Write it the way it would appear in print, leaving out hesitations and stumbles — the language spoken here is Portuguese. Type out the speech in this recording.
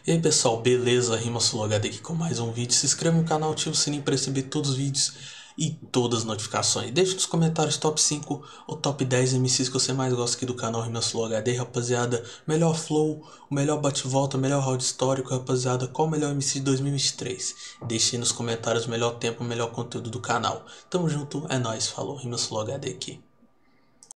E aí pessoal, beleza? RimaSuloHD aqui com mais um vídeo. Se inscreva no canal, ative o sininho para receber todos os vídeos e todas as notificações. Deixe nos comentários top 5 ou top 10 MCs que você mais gosta aqui do canal RimaSuloHD, rapaziada. Melhor flow, o melhor bate-volta, melhor round histórico, rapaziada. Qual o melhor MC de 2023? Deixe aí nos comentários o melhor tempo, o melhor conteúdo do canal. Tamo junto, é nóis, falou, RimaSuloHD aqui.